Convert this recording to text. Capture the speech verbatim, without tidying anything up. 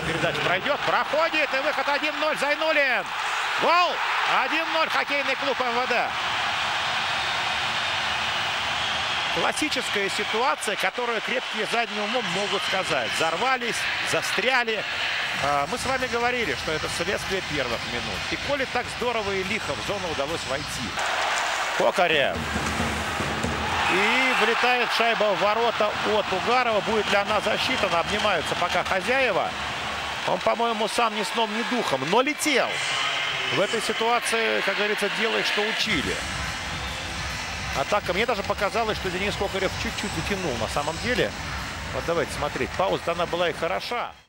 передача пройдет. Проходит. И выход один ноль. Зайнуллин. Гол. один ноль. Хоккейный клуб МВД. Классическая ситуация, которую крепкие задним умом могут сказать. Взорвались, застряли. Мы с вами говорили, что это следствие первых минут. И коли так здорово и лихо в зону удалось войти. Кокарев. И влетает шайба в ворота от Угарова. Будет ли она засчитана? Обнимаются пока хозяева. Он, по-моему, сам ни сном, ни духом, но летел. В этой ситуации, как говорится, делай, что учили. Атака. Мне даже показалось, что Денис Кокарев чуть-чуть утянул на самом деле. Вот давайте смотреть. Пауза-то она была и хороша.